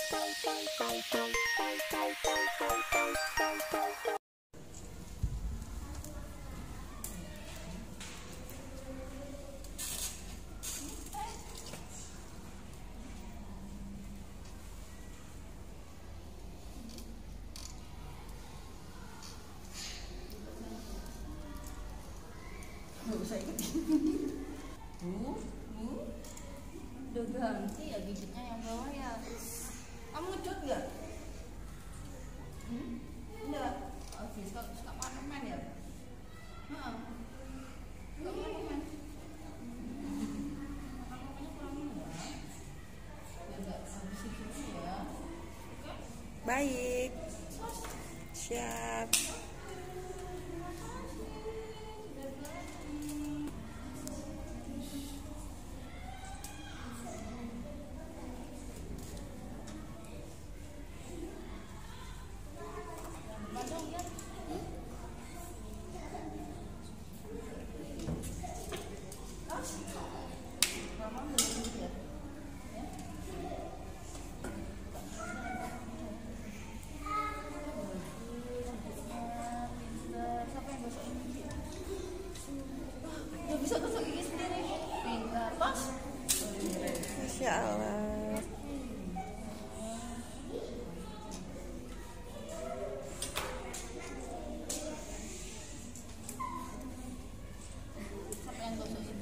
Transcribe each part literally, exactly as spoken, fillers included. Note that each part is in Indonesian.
Nggak usah ikut. Bu, bu, udah ganti ya gigitnya yang bawah ya. Kamu ngecut nggak? Hmm? Enggak. Oh, suka suka makan ya? Heeh. Suka makan. Makan-makannya kurangin ya. Biar nggak habis hidupnya ya. Oke? Baik. Siap. Bisa gosok gigi sendiri. Pintar, tos. Masya Allah. Siapa yang gosok ini?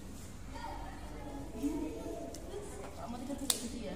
Kamu tidak gosok gigi ya?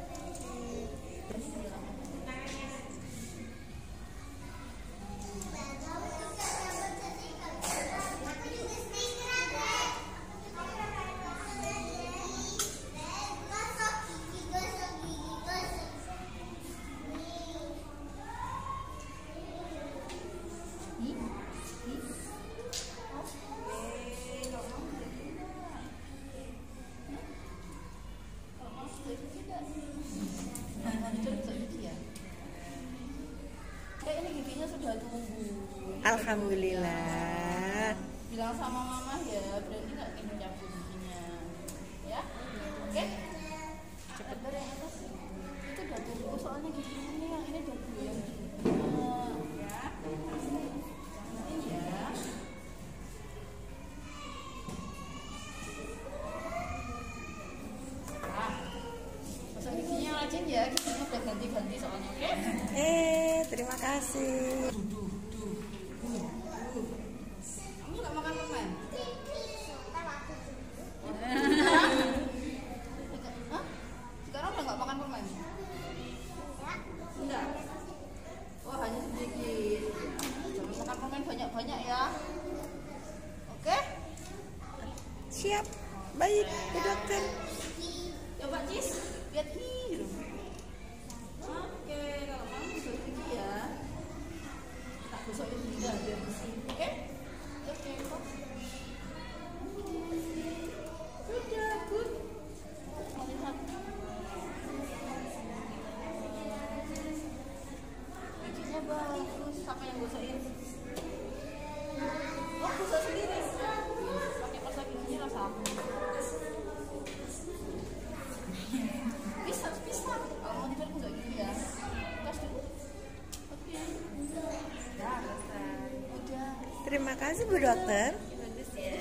Sudah tunggu. Alhamdulillah. Bilang sama mama ya, berarti nggak ingin cabut giginya, ya? Oke? Cepat dari yang atas. Itu udah tunggu soalnya gigi ini yang ini udah goyang juga, ya? Ini ya. Nah, pasang giginya rajin ya, giginya udah ganti-ganti soalnya, oke? Eh, terima kasih. Kamu nggak makan permen? Hah? Sekarang udah nggak makan permen? Enggak. Oh, hanya sedikit. Jangan makan permen banyak-banyak ya. Oke? Siap. Baik, Bu Dokter. Coba Cis, lihat ini. Oke, kalau kamu gosok gigi ya. Tak gosokin juga biar bersih. Oke? Oke, kok. Sudah, good. Mau lihat. Giginya bagus. Siapa yang gosokin? Oh, gosok sendiri. Pakai pasta giginya rasa apa? Bisa, bisa. Kalau mau tidur gosok gigi ya. Tos dulu. Oke. Udah, selesai. Udah. Terima kasih Bu Dokter. Bagus ya.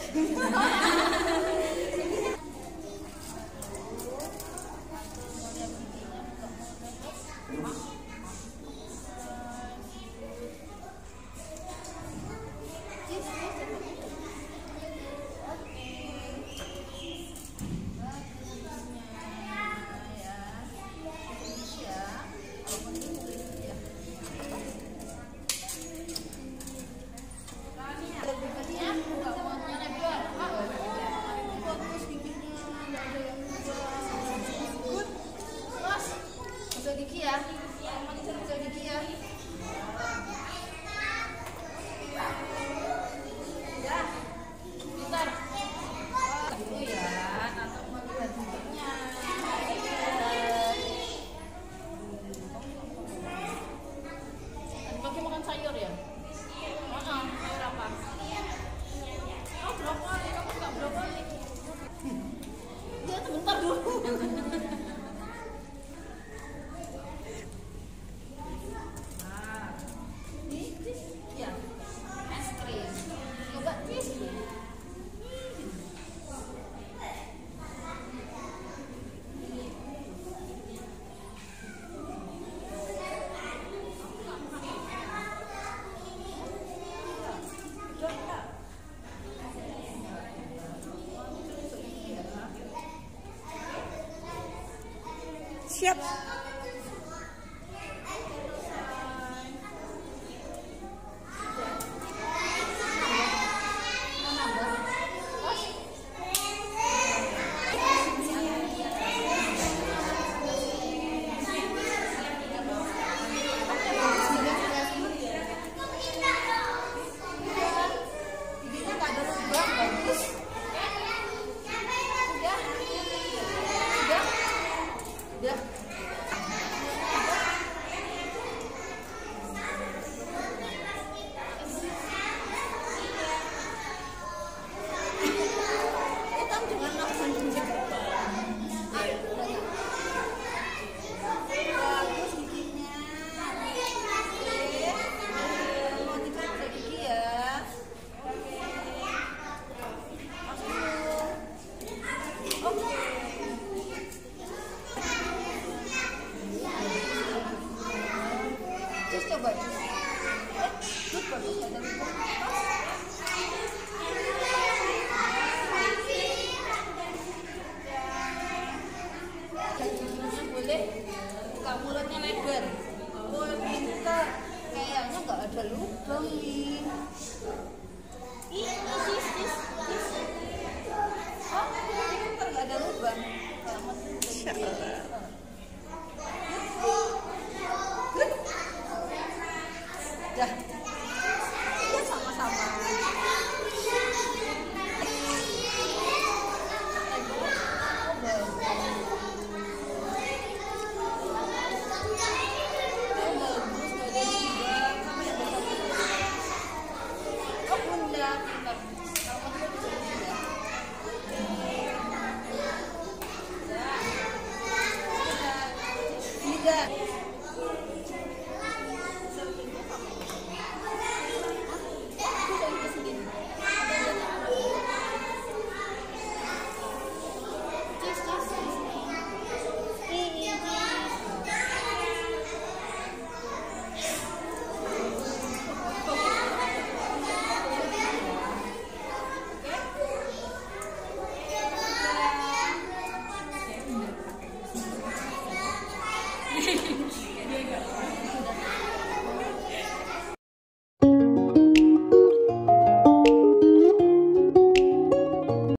Gigi ya, kamu tidur gosok gigi ya. Ya, pintar. Oh, gitu ya, atau mau lihat giginya. Tadi pagi makan sayur ya? Makan sayur apa? Oh, brokoli, kamu suka brokoli? Ya, sebentar dulu. Coba jus. Eh, jus bagus ada lubang. Dan jusnya boleh buka mulutnya lebar. Oh, pintar. Kayaknya nggak ada lubang nih. Ih, sis, sis, sis. Oh, pintar nggak ada lubang. Masya Allah. Dah, ya sama-sama. Oh bunda, pintar. Tidak.